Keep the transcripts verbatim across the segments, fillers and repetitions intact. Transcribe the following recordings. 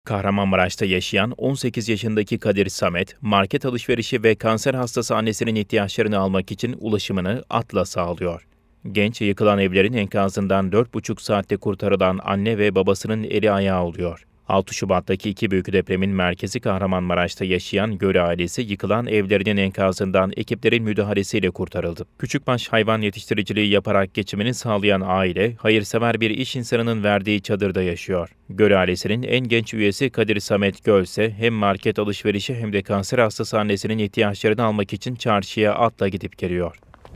Kahramanmaraş'ta yaşayan on sekiz yaşındaki Kadir Samet, market alışverişi ve kanser hastası annesinin ihtiyaçlarını almak için ulaşımını atla sağlıyor. Genç, yıkılan evlerin enkazından dört buçuk saatte kurtarılan anne ve babasının eli ayağı oluyor. altı Şubat'taki iki büyük depremin merkezi Kahramanmaraş'ta yaşayan Göre ailesi yıkılan evlerinin enkazından ekiplerin müdahalesiyle kurtarıldı. Küçükbaş hayvan yetiştiriciliği yaparak geçimini sağlayan aile, hayırsever bir iş insanının verdiği çadırda yaşıyor. Göre ailesinin en genç üyesi Kadir Samet Göl ise hem market alışverişi hem de kanser hastası annesinin ihtiyaçlarını almak için çarşıya atla gidip geliyor.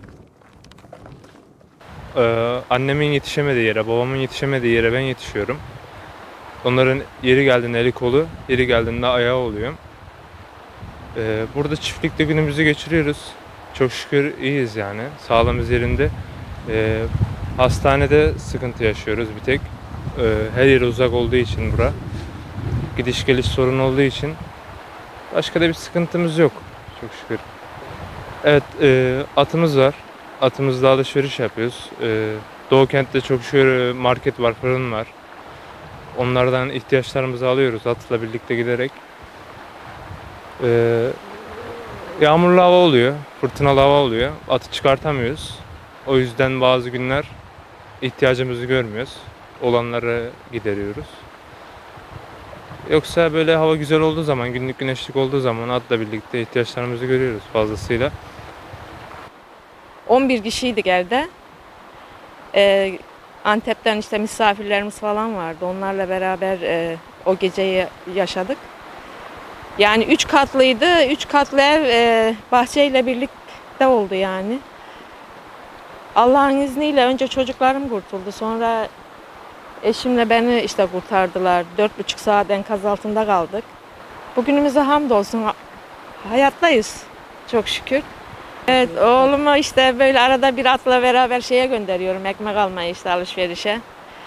Ee, annemin yetişemediği yere, babamın yetişemediği yere ben yetişiyorum. Onların yeri geldiğinde eli kolu, yeri geldiğinde ayağı oluyor. Ee, burada çiftlikte günümüzü geçiriyoruz. Çok şükür iyiyiz yani. Sağlığımız yerinde. Ee, hastanede sıkıntı yaşıyoruz bir tek. Ee, her yere uzak olduğu için bura. Gidiş geliş sorun olduğu için. Başka da bir sıkıntımız yok. Çok şükür. Evet, e, atımız var. Atımızla alışveriş yapıyoruz. Ee, Doğu Kent'te çok şükür market var, fırın var. Onlardan ihtiyaçlarımızı alıyoruz atla birlikte giderek. Ee, yağmurlu hava oluyor, fırtınalı hava oluyor. Atı çıkartamıyoruz. O yüzden bazı günler ihtiyacımızı görmüyoruz. Olanları gideriyoruz. Yoksa böyle hava güzel olduğu zaman, günlük güneşlik olduğu zaman atla birlikte ihtiyaçlarımızı görüyoruz fazlasıyla. on bir kişiydik evde. Ee, Antep'ten işte misafirlerimiz falan vardı. Onlarla beraber e, o geceyi yaşadık. Yani üç katlıydı. Üç katlı ev e, bahçeyle birlikte oldu yani. Allah'ın izniyle önce çocuklarım kurtuldu. Sonra eşimle beni işte kurtardılar. Dört buçuk saat enkaz altında kaldık. Bugünümüze hamdolsun. Hayattayız. Çok şükür. Evet, oğlumu işte böyle arada bir atla beraber şeye gönderiyorum, ekmek almaya işte alışverişe.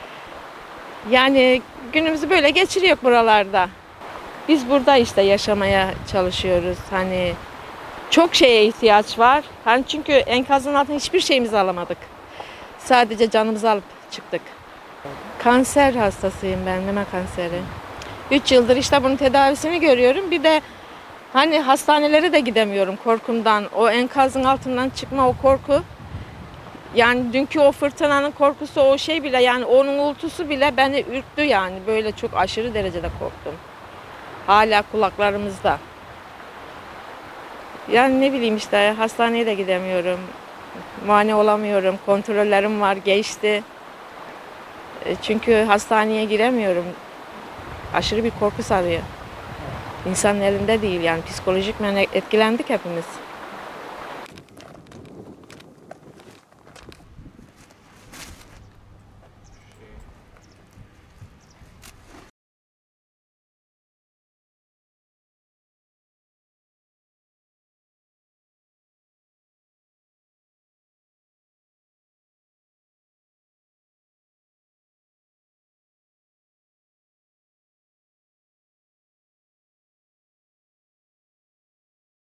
Yani günümüzü böyle geçiriyor buralarda. Biz burada işte yaşamaya çalışıyoruz. Hani çok şeye ihtiyaç var. Hani çünkü enkazın altında hiçbir şeyimizi alamadık. Sadece canımızı alıp çıktık. Kanser hastasıyım ben, meme kanseri. Üç yıldır işte bunun tedavisini görüyorum. Bir de hani hastanelere de gidemiyorum korkumdan. O enkazın altından çıkma o korku. Yani dünkü o fırtınanın korkusu o şey bile yani onun uğultusu bile beni ürktü yani. Böyle çok aşırı derecede korktum. Hala kulaklarımızda. Yani ne bileyim işte hastaneye de gidemiyorum. Muayene olamıyorum. Kontrollerim var geçti. Çünkü hastaneye giremiyorum. Aşırı bir korku sarıyor. İnsanın elinde değil yani psikolojik etkilendik hepimiz.